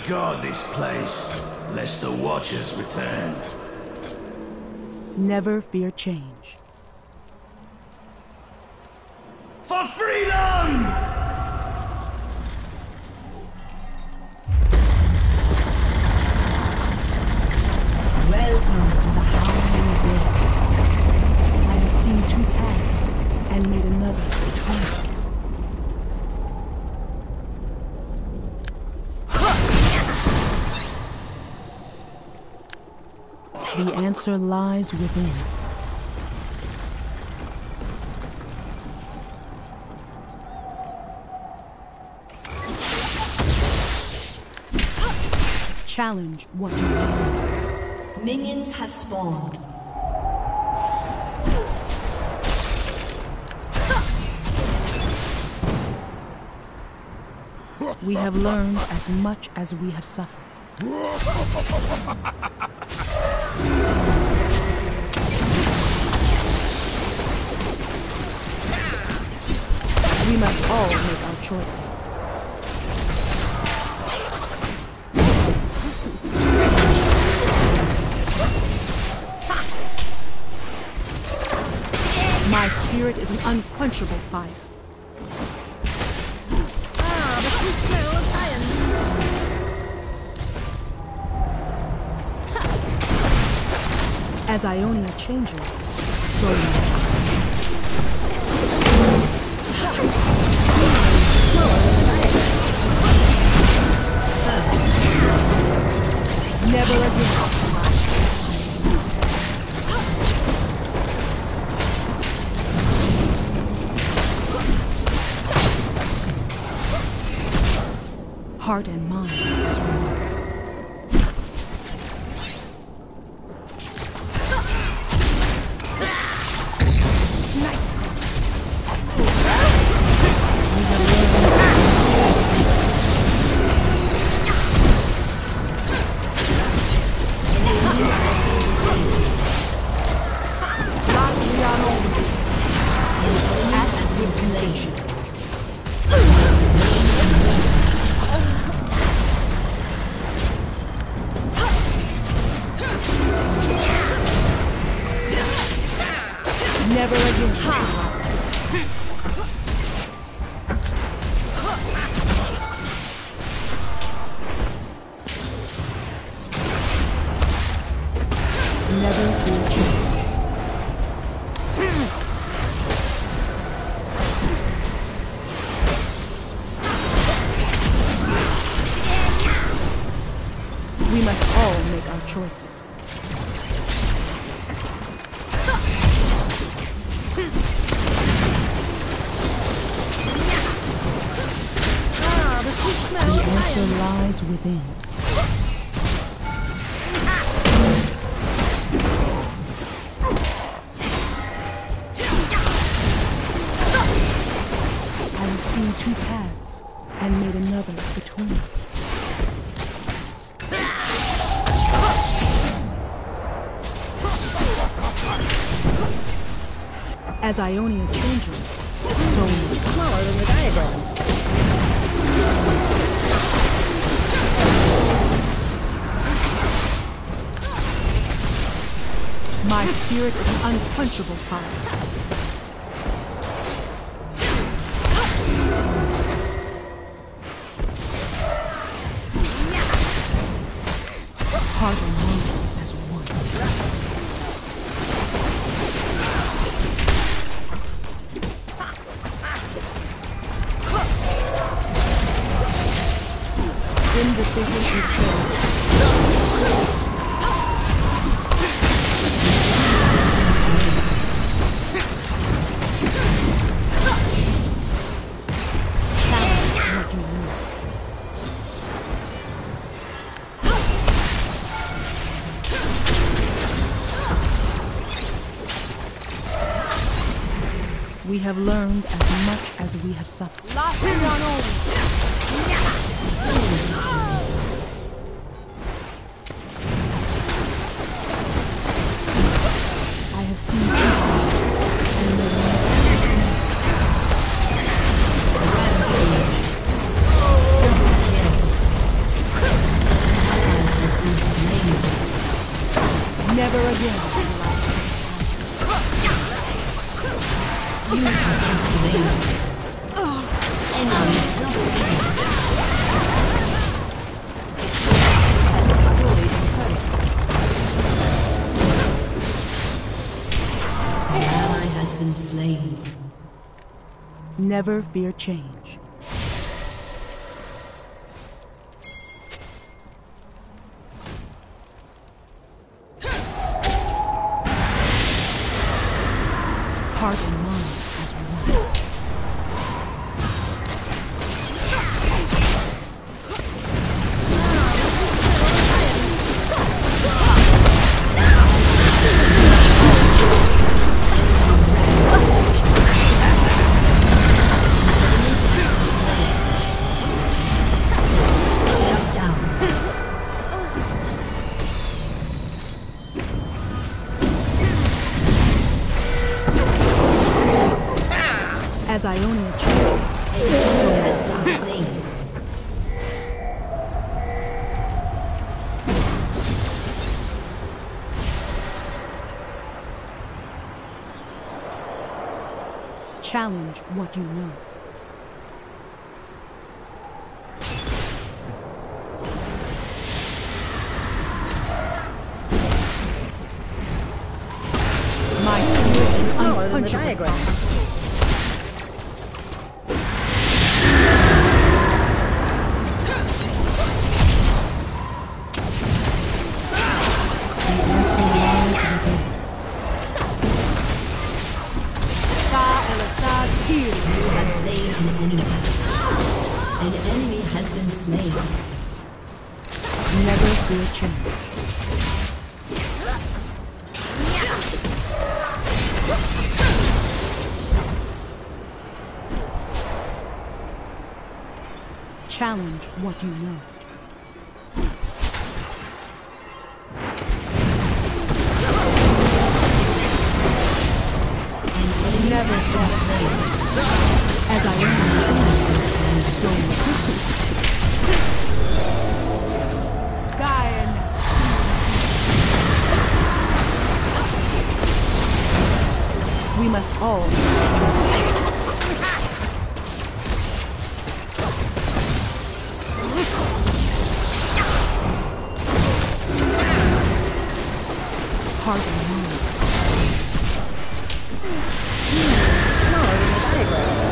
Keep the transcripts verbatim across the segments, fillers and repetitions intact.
guard this place, lest the Watchers return. Never fear change. For freedom! Welcome to the Howling Abyss. I have seen two paths and made another between. The answer lies within. Challenge what you know. Minions have spawned. We have learned as much as we have suffered. We must all make our choices. My spirit is an unquenchable fire. Ah, the sweet smell of science. As Ionia changes, so will I. Never again. Heart and mind as one. Never again. Never feel change. We must all make our choices. Ah, the sweet smell The of answer science. lies within. I have seen two paths and made another between. As Ionia changes, so will I. Smaller than the diagram. My spirit is an unquenchable fire. Heart and mind as one. Indecision is failure. Challenge what you will. We have learned as much as we have suffered. Lost beyond all. I have seen two paths and made another. You have been slain. Enemy double kill. Has destroyed a turret. An ally has been slain. Never fear change. Heart and mind as one. As Ionia changes, so has been slain. Challenge what you know. My spirit is Smaller than the unpunchable. diagram. You have slain an enemy. An enemy has been slain. Never fear change. Challenge what you know. Never stop. As I am, so Gaia. We must all heart and mind. Smaller than the diagram.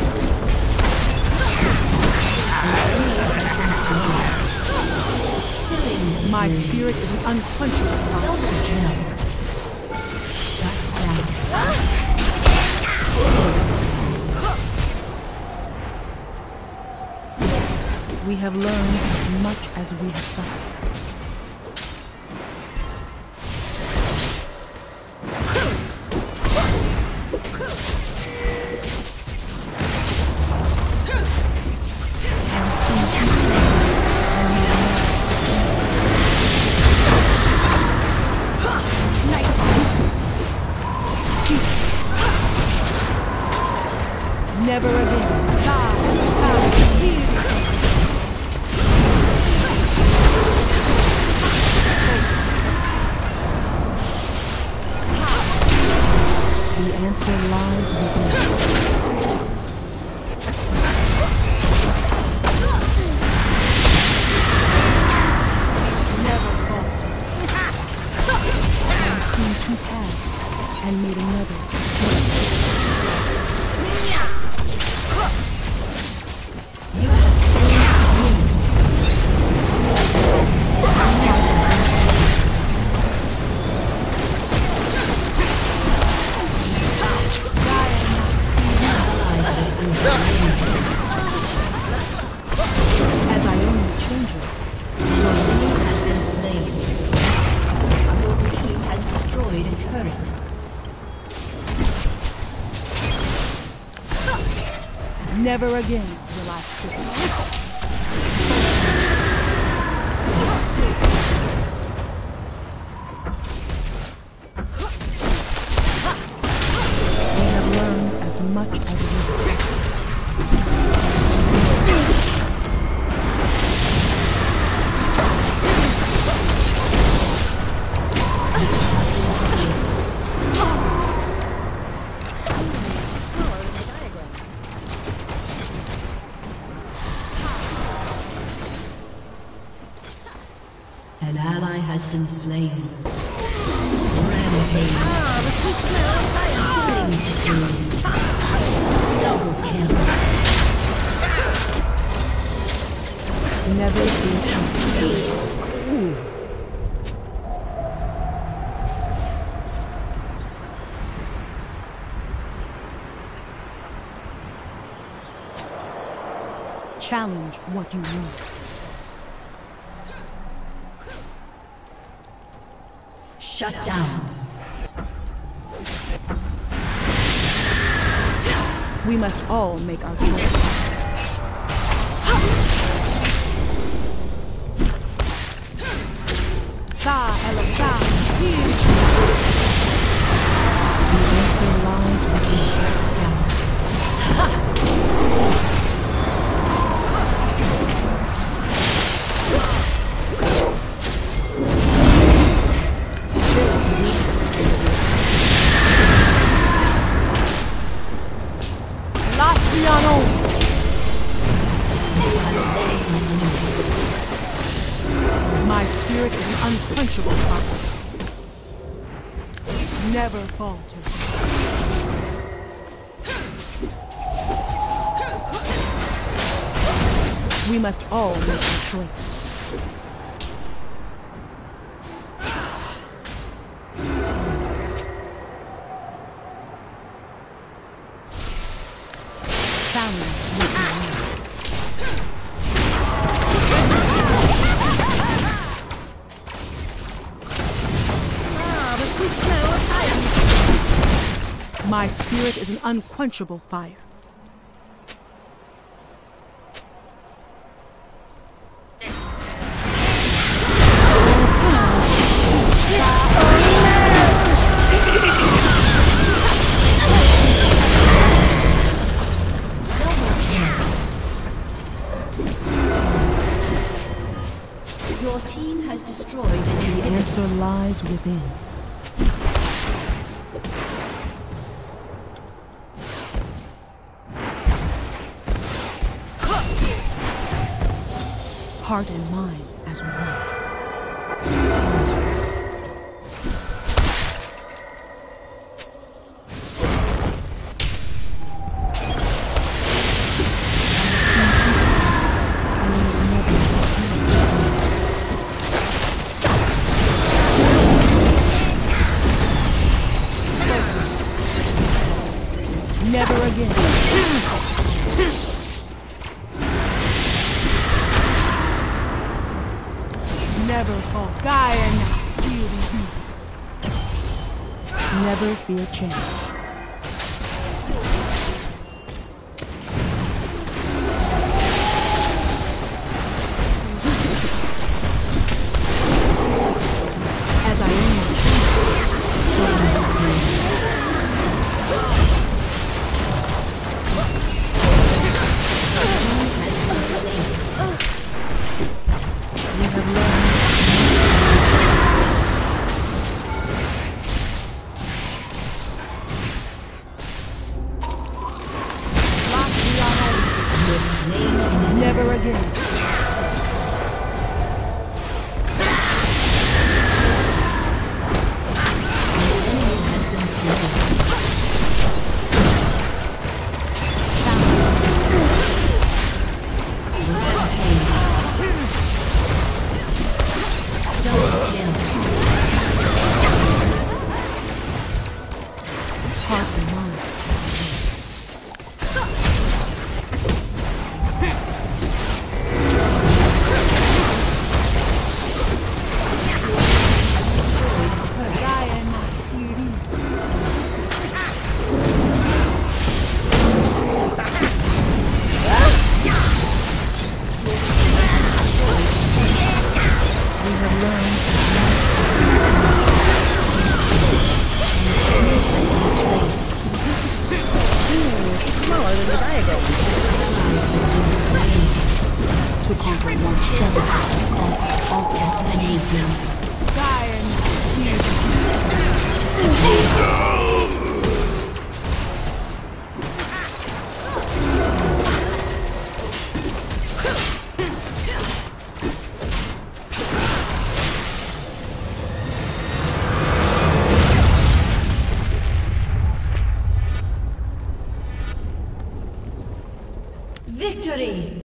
My spirit is an unquenchable fire. We have learned as much as we have suffered. Never again. Side, side, here. The answer lies within. Never falter. I have seen two paths and made another. As Ionia changes, so you has been slain. Your team has destroyed a turret. never again will I sit. As much as we have suffered. been slain. Rampage. Ah, the sweet smell of science. Killing spree. Double kill. Never be Ace. challenge what you need. Shut down. We must all make our choices. Sa ela sa. The answer lies within. My spirit is an unquenchable fire. Never falter. We must all make our choices. Challenge what you need. My spirit is an unquenchable fire. Your team has destroyed an The answer lies within. Heart and mind as one. Never again. Never fall. Gaia Never fear change. As I am, so I am. We have learned. Never again. Heart and mind. Smaller than the diagram. To conquer one seven all, all Dominating. Gaia